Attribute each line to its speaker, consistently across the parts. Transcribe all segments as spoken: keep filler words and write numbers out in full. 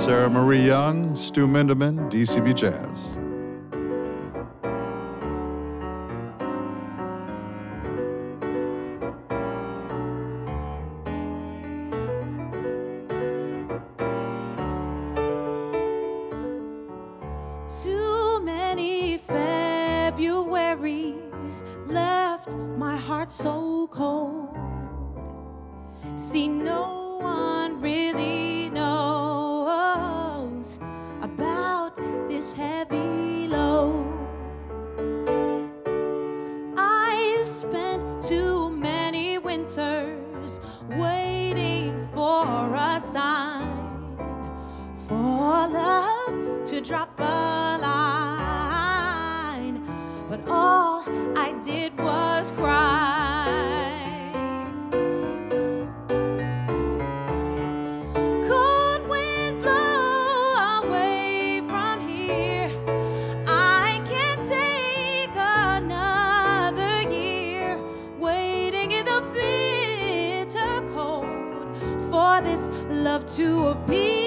Speaker 1: Sarah Marie Young, Stu Minderman, D C B Jazz.
Speaker 2: Too many Februaries left my heart so cold. See, no one really knows about this heavy load. I spent too many winters waiting for a sign, for love to drop a line, but all I did was cry. Cold wind blow away from here. I can't take another year waiting in the bitter cold for this love to appear.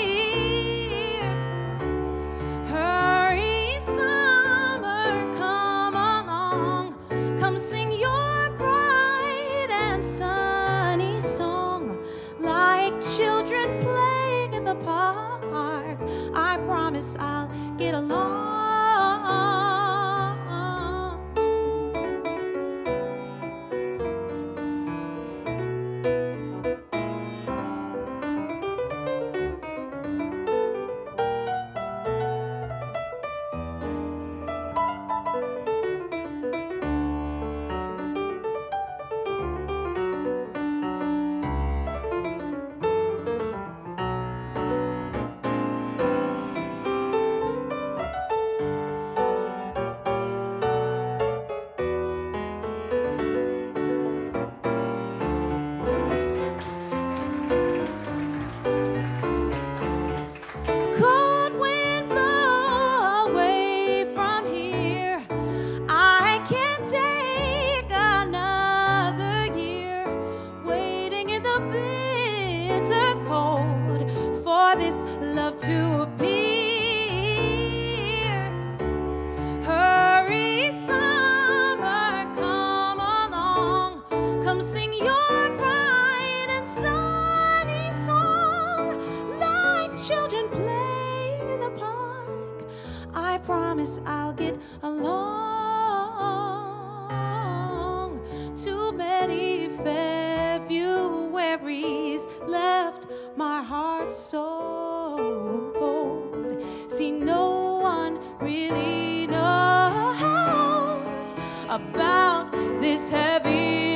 Speaker 2: Children playing in the park, I promise I'll get along. This love to appear. Hurry, summer, come along. Come sing your bright and sunny song like children playing in the park. I promise I'll get along. Too many Februaries left my heart so cold. See, no one really knows about this heavy